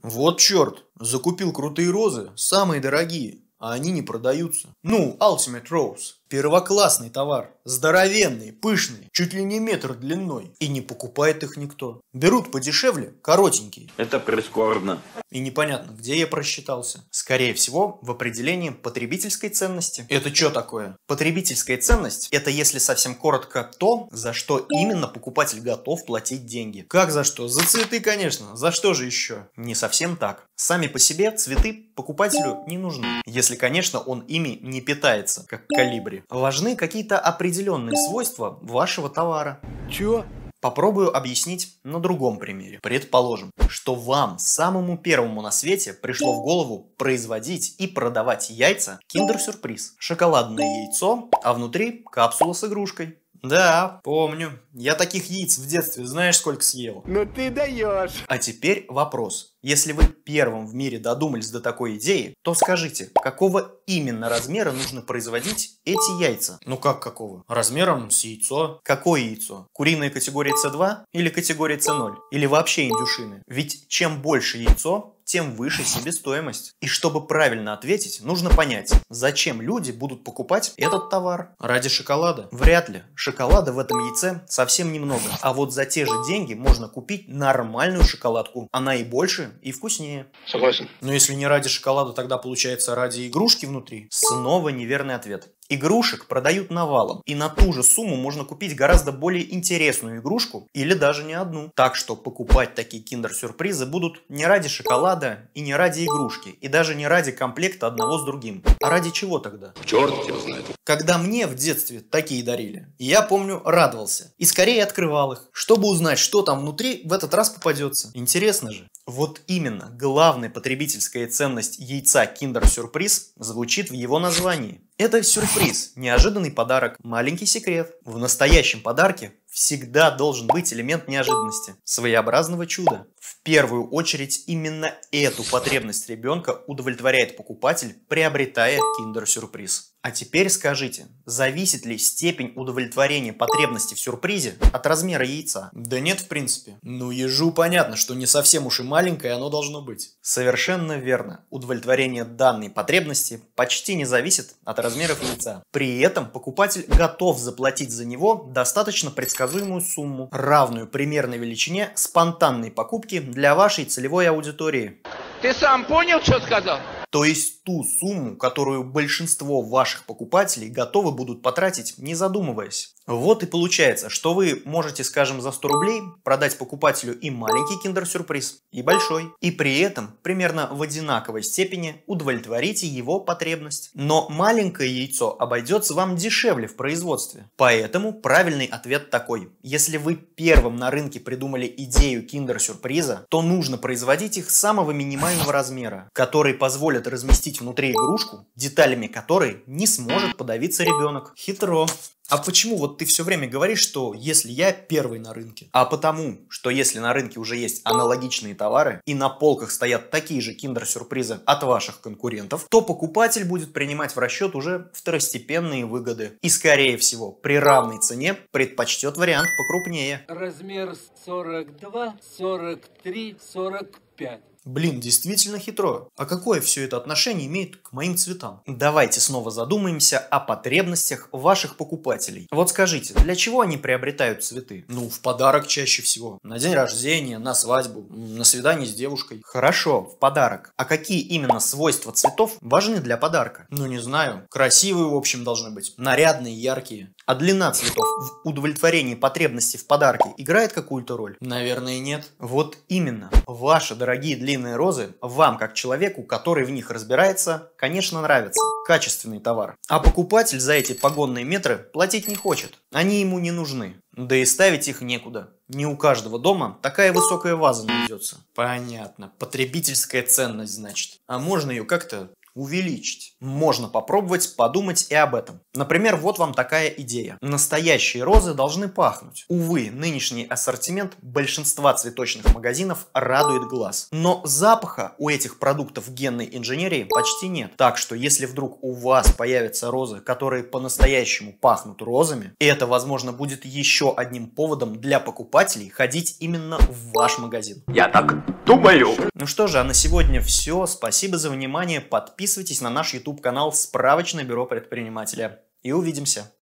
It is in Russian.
Вот черт, закупил крутые розы, самые дорогие, а они не продаются. Ну, Ultimate Rose. Первоклассный товар, здоровенный, пышный, чуть ли не метр длиной. И не покупает их никто. Берут подешевле, коротенькие. Это прискорбно. И непонятно, где я просчитался. Скорее всего, в определении потребительской ценности. Это что такое? Потребительская ценность – это, если совсем коротко, то, за что именно покупатель готов платить деньги. Как за что? За цветы, конечно. За что же еще? Не совсем так. Сами по себе цветы покупателю не нужны. Если, конечно, он ими не питается, как колибри. Важны какие-то определенные свойства вашего товара. Чё? Попробую объяснить на другом примере. Предположим, что вам, самому первому на свете, пришло в голову производить и продавать яйца Kinder Surprise. Шоколадное яйцо, а внутри капсула с игрушкой. Да, помню. Я таких яиц в детстве знаешь сколько съел? Ну ты даешь. А теперь вопрос. Если вы первым в мире додумались до такой идеи, то скажите, какого именно размера нужно производить эти яйца? Ну как какого? Размером с яйцо. Какое яйцо? Куриная категория С2 или категория С0? Или вообще индюшины? Ведь чем больше яйцо, тем выше себестоимость. И чтобы правильно ответить, нужно понять, зачем люди будут покупать этот товар. Ради шоколада? Вряд ли. Шоколада в этом яйце совсем немного. А вот за те же деньги можно купить нормальную шоколадку. Она и больше, и вкуснее. Согласен. Но если не ради шоколада, тогда получается ради игрушки внутри? Снова неверный ответ. Игрушек продают навалом, и на ту же сумму можно купить гораздо более интересную игрушку или даже не одну. Так что покупать такие киндер-сюрпризы будут не ради шоколада и не ради игрушки, и даже не ради комплекта одного с другим. А ради чего тогда? Черт его знает. Когда мне в детстве такие дарили, я помню, радовался и скорее открывал их, чтобы узнать, что там внутри в этот раз попадется. Интересно же. Вот именно главная потребительская ценность яйца Kinder Surprise звучит в его названии. Это сюрприз, неожиданный подарок, маленький секрет. В настоящем подарке всегда должен быть элемент неожиданности, своеобразного чуда. В первую очередь именно эту потребность ребенка удовлетворяет покупатель, приобретая Kinder Surprise. А теперь скажите, зависит ли степень удовлетворения потребности в сюрпризе от размера яйца? Да нет, в принципе. Ну, ежу понятно, что не совсем уж и маленькое оно должно быть. Совершенно верно. Удовлетворение данной потребности почти не зависит от размеров яйца. При этом покупатель готов заплатить за него достаточно предсказуемую сумму, равную примерной величине спонтанной покупки для вашей целевой аудитории. Ты сам понял, что сказал? То есть ту сумму, которую большинство ваших покупателей готовы будут потратить, не задумываясь. Вот и получается, что вы можете, скажем, за 100 рублей продать покупателю и маленький киндер-сюрприз, и большой. И при этом примерно в одинаковой степени удовлетворите его потребность. Но маленькое яйцо обойдется вам дешевле в производстве. Поэтому правильный ответ такой. Если вы первым на рынке придумали идею киндер-сюрприза, то нужно производить их самого минимального размера, который позволит разместить внутри игрушку, деталями которой не сможет подавиться ребенок. Хитро. А почему вот ты все время говоришь, что если я первый на рынке? А потому, что если на рынке уже есть аналогичные товары и на полках стоят такие же киндер-сюрпризы от ваших конкурентов, то покупатель будет принимать в расчет уже второстепенные выгоды. И скорее всего, при равной цене предпочтет вариант покрупнее. Размер 42, 43, 45. Блин, действительно хитро. А какое все это отношение имеет к моим цветам? Давайте снова задумаемся о потребностях ваших покупателей. Вот скажите, для чего они приобретают цветы? Ну, в подарок чаще всего. На день рождения, на свадьбу, на свидание с девушкой. Хорошо, в подарок. А какие именно свойства цветов важны для подарка? Ну, не знаю. Красивые, в общем, должны быть. Нарядные, яркие. А длина цветов в удовлетворении потребностей в подарке играет какую-то роль? Наверное, нет. Вот именно. Ваши дорогие длинные розы вам, как человеку, который в них разбирается, конечно, нравятся. Качественный товар. А покупатель за эти погонные метры платить не хочет. Они ему не нужны. Да и ставить их некуда. Не у каждого дома такая высокая ваза найдется. Понятно. Потребительская ценность, значит. А можно ее как-то увеличить. Можно попробовать подумать и об этом. Например, вот вам такая идея. Настоящие розы должны пахнуть. Увы, нынешний ассортимент большинства цветочных магазинов радует глаз. Но запаха у этих продуктов генной инженерии почти нет. Так что если вдруг у вас появятся розы, которые по-настоящему пахнут розами, это, возможно, будет еще одним поводом для покупателей ходить именно в ваш магазин. Я так думаю. Ну что же, а на сегодня все. Спасибо за внимание. Подписывайтесь на наш YouTube канал «Справочное бюро предпринимателя». И увидимся.